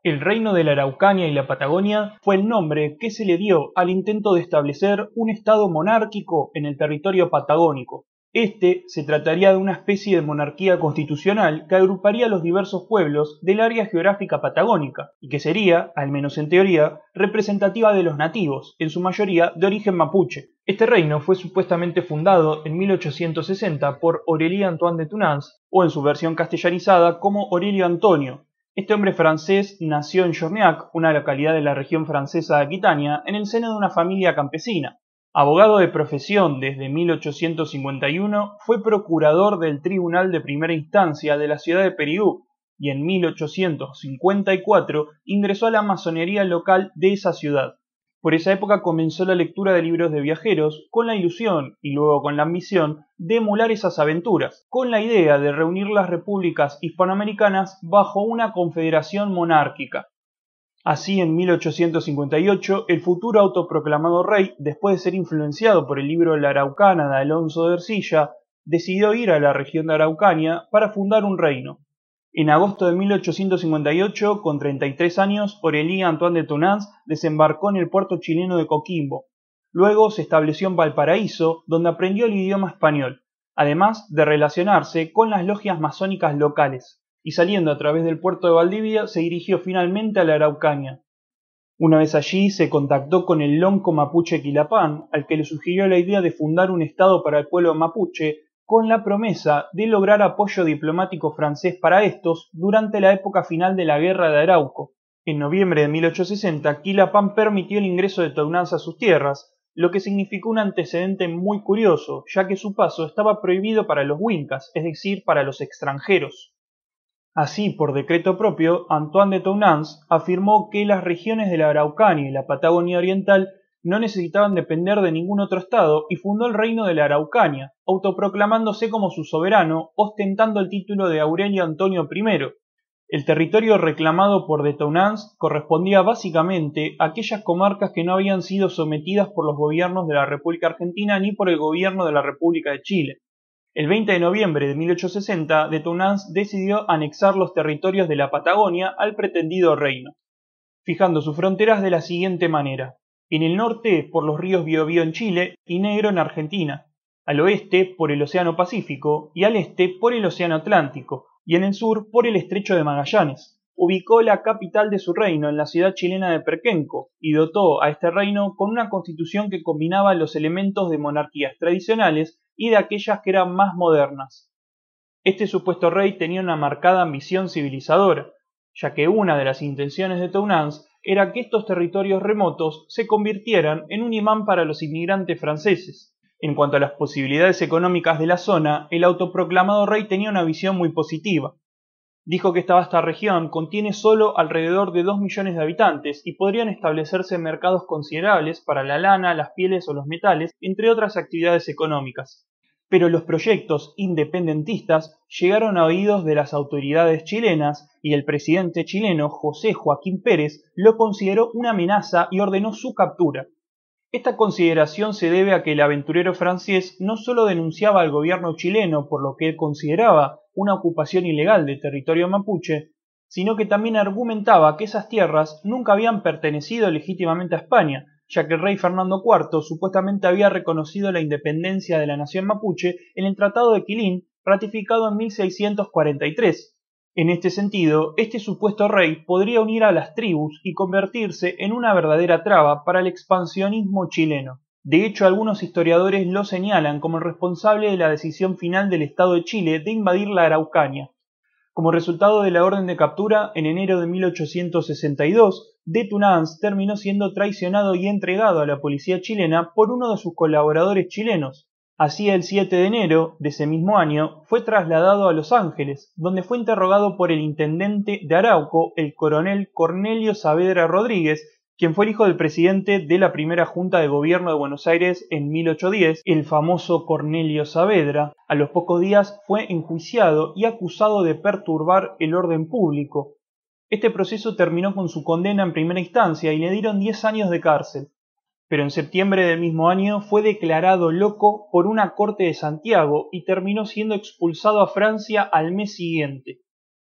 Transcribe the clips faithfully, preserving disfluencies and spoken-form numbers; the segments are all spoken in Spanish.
El Reino de la Araucanía y la Patagonia fue el nombre que se le dio al intento de establecer un estado monárquico en el territorio patagónico. Este se trataría de una especie de monarquía constitucional que agruparía a los diversos pueblos del área geográfica patagónica y que sería, al menos en teoría, representativa de los nativos, en su mayoría de origen mapuche. Este reino fue supuestamente fundado en mil ochocientos sesenta por Aurélien Antoine de Tounens, o en su versión castellanizada como Aurelio Antonio. Este hombre francés nació en Jorniac, una localidad de la región francesa de Aquitania, en el seno de una familia campesina. Abogado de profesión desde mil ochocientos cincuenta y uno, fue procurador del Tribunal de Primera Instancia de la ciudad de Periú y en mil ochocientos cincuenta y cuatro ingresó a la masonería local de esa ciudad. Por esa época comenzó la lectura de libros de viajeros con la ilusión y luego con la ambición de emular esas aventuras, con la idea de reunir las repúblicas hispanoamericanas bajo una confederación monárquica. Así, en mil ochocientos cincuenta y ocho, el futuro autoproclamado rey, después de ser influenciado por el libro La Araucana de Alonso de Ercilla, decidió ir a la región de Araucania para fundar un reino. En agosto de mil ochocientos cincuenta y ocho, con treinta y tres años, Aurélien Antoine de Tounens desembarcó en el puerto chileno de Coquimbo. Luego se estableció en Valparaíso, donde aprendió el idioma español, además de relacionarse con las logias masónicas locales, y saliendo a través del puerto de Valdivia se dirigió finalmente a la Araucanía. Una vez allí se contactó con el lonco mapuche Quilapán, al que le sugirió la idea de fundar un estado para el pueblo mapuche, con la promesa de lograr apoyo diplomático francés para estos durante la época final de la Guerra de Arauco. En noviembre de mil ochocientos sesenta, Quilapán permitió el ingreso de Tounens a sus tierras, lo que significó un antecedente muy curioso, ya que su paso estaba prohibido para los wincas, es decir, para los extranjeros. Así, por decreto propio, Antoine de Tounens afirmó que las regiones de la Araucanía y la Patagonia Oriental no necesitaban depender de ningún otro estado y fundó el Reino de la Araucanía, autoproclamándose como su soberano, ostentando el título de Aurelio Antonio primero. El territorio reclamado por de Tounens correspondía básicamente a aquellas comarcas que no habían sido sometidas por los gobiernos de la República Argentina ni por el gobierno de la República de Chile. El veinte de noviembre de mil ochocientos sesenta, de Tounens decidió anexar los territorios de la Patagonia al pretendido reino, fijando sus fronteras de la siguiente manera: en el norte por los ríos Biobío en Chile y Negro en Argentina, al oeste por el Océano Pacífico y al este por el Océano Atlántico, y en el sur por el Estrecho de Magallanes. Ubicó la capital de su reino en la ciudad chilena de Perquenco y dotó a este reino con una constitución que combinaba los elementos de monarquías tradicionales y de aquellas que eran más modernas. Este supuesto rey tenía una marcada ambición civilizadora, ya que una de las intenciones de Tounens era que estos territorios remotos se convirtieran en un imán para los inmigrantes franceses. En cuanto a las posibilidades económicas de la zona, el autoproclamado rey tenía una visión muy positiva. Dijo que esta vasta región contiene solo alrededor de dos millones de habitantes y podrían establecerse mercados considerables para la lana, las pieles o los metales, entre otras actividades económicas. Pero los proyectos independentistas llegaron a oídos de las autoridades chilenas y el presidente chileno José Joaquín Pérez lo consideró una amenaza y ordenó su captura. Esta consideración se debe a que el aventurero francés no solo denunciaba al gobierno chileno por lo que él consideraba una ocupación ilegal de territorio mapuche, sino que también argumentaba que esas tierras nunca habían pertenecido legítimamente a España, ya que el rey Fernando cuarto supuestamente había reconocido la independencia de la nación mapuche en el Tratado de Quilín, ratificado en mil seiscientos cuarenta y tres. En este sentido, este supuesto rey podría unir a las tribus y convertirse en una verdadera traba para el expansionismo chileno. De hecho, algunos historiadores lo señalan como el responsable de la decisión final del Estado de Chile de invadir la Araucanía. Como resultado de la orden de captura, en enero de mil ochocientos sesenta y dos, de Tounens terminó siendo traicionado y entregado a la policía chilena por uno de sus colaboradores chilenos. Así, el siete de enero de ese mismo año, fue trasladado a Los Ángeles, donde fue interrogado por el intendente de Arauco, el coronel Cornelio Saavedra Rodríguez, quien fue el hijo del presidente de la primera Junta de Gobierno de Buenos Aires en mil ochocientos diez, el famoso Cornelio Saavedra. A los pocos días fue enjuiciado y acusado de perturbar el orden público. Este proceso terminó con su condena en primera instancia y le dieron diez años de cárcel. Pero en septiembre del mismo año fue declarado loco por una corte de Santiago y terminó siendo expulsado a Francia al mes siguiente.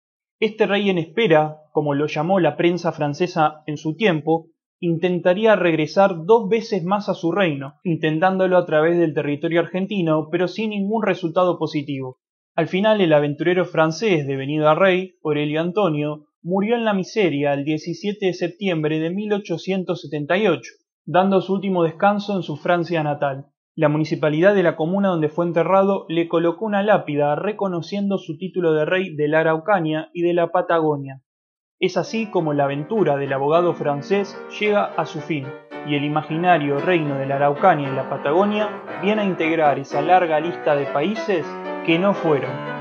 Este rey en espera, como lo llamó la prensa francesa en su tiempo, intentaría regresar dos veces más a su reino, intentándolo a través del territorio argentino, pero sin ningún resultado positivo. Al final, el aventurero francés devenido a rey, Aurelio Antonio, murió en la miseria el diecisiete de septiembre de mil ochocientos setenta y ocho, dando su último descanso en su Francia natal. La municipalidad de la comuna donde fue enterrado le colocó una lápida reconociendo su título de rey de la Araucanía y de la Patagonia. Es así como la aventura del abogado francés llega a su fin, y el imaginario reino de la Araucanía y la Patagonia viene a integrar esa larga lista de países que no fueron.